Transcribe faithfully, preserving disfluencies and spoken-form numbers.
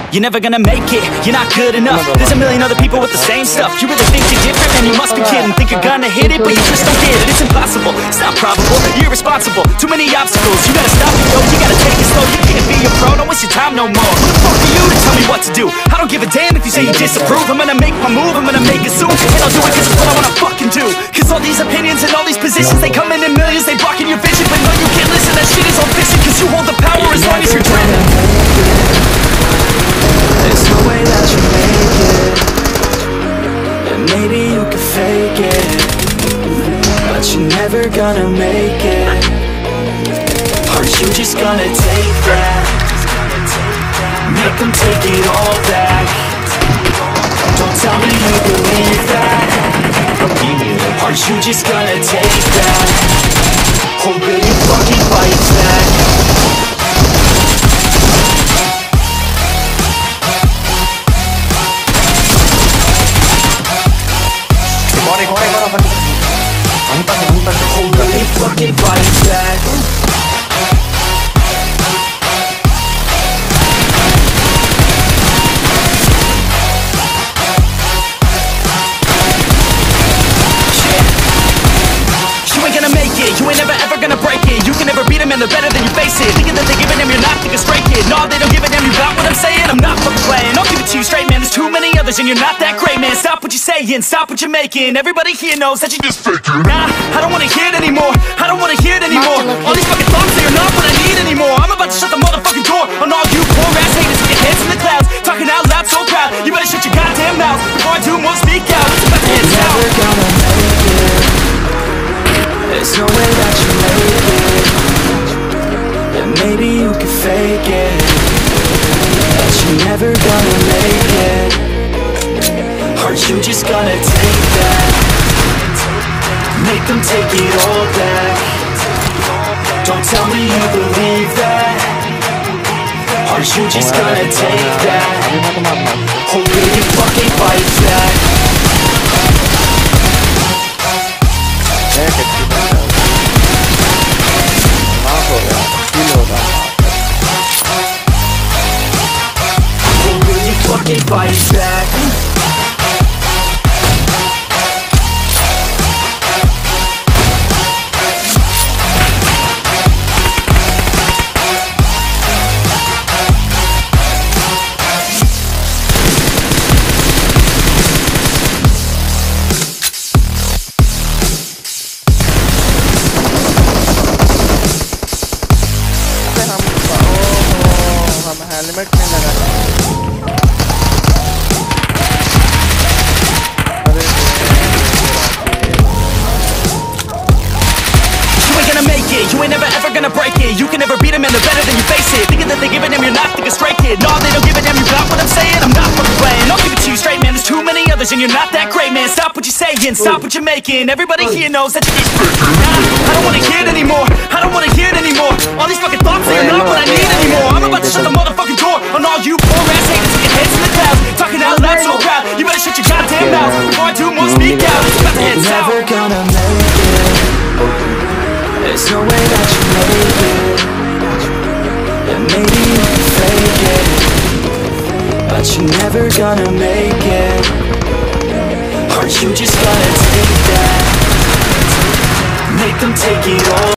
You're never gonna make it, you're not good enough. There's a million other people with the same stuff. You really think you're different? Man, you must be kidding. Think you're gonna hit it, but you just don't get it. It's impossible, it's not probable, you're irresponsible. Too many obstacles, you gotta stop it, yo. You gotta take it slow, you can't be a pro. Don't waste your time no more. Who the fuck are you to tell me what to do? I don't give a damn if you say you disapprove. I'm gonna make my move, I'm gonna make it soon. And I'll do it cause it's what I wanna fucking do. Cause all these opinions and all these positions, they come in in millions, they blocking your vision. But no, you can't listen, that shit is all fiction. Cause you hold the power as long as you're driven. There's no way that you make it, and maybe you can fake it, but you're never gonna make it. Are you just gonna take that? Make them take it all back. Don't tell me you believe that. Are you just gonna take that? Or will you fucking fight back? Fucking fight back. You ain't gonna make it, you ain't never ever gonna break it. You can never beat them and they're better than you face it. Thinking that they're giving them, you're not thinking straight, kid. No, they don't give a damn, you got what I'm saying? I'm not fucking playing, I'll give it to you straight, man. There's too many others and you're not that great, man. Stop what you're saying, stop what you're making. Everybody here knows that you just faking. Nah, I don't wanna hear it anymore, I don't wanna hear it anymore. All these fucking thoughts, they are not what I need anymore. I'm about to shut the motherfucking door on all you poor ass haters with your heads in the clouds, talking out loud so proud. You better shut your goddamn mouth before I do more speak out. It's about to head south. You're never gonna make it. There's no way that you make it, and maybe you can fake it, but you're never gonna make it. Are you just gonna take that? Make them take it all back. Don't tell me you believe that. Are you just gonna take that? Or will you fucking fight back? Or will you fucking fight back? Helmet नहीं लगा। You ain't gonna make it, you ain't never ever gonna break it. You can never beat them and they're better than you face it. Thinking that they're giving them, you're not thinking straight, kid. No, they don't give a damn, you got what I'm saying? I'm not fucking playing, I'll give it to you straight, man. There's too many others and you're not that great, man. Stop what you're saying, stop what you're making. Everybody here knows that you're just faking. Nah, I don't wanna hear it anymore, I don't wanna hear it anymore. All these fucking thoughts, they are not what I need anymore. I'm about to shut the motherfucking door on all you poor ass haters with your heads in the clouds, talking out loud so proud. You better shut your goddamn mouth before I do more speak out. It's about to head south. You're never gonna make it. There's no way that you make it, and maybe you can fake it, but you're never gonna make it. Are you just gonna take that? Make them take it all.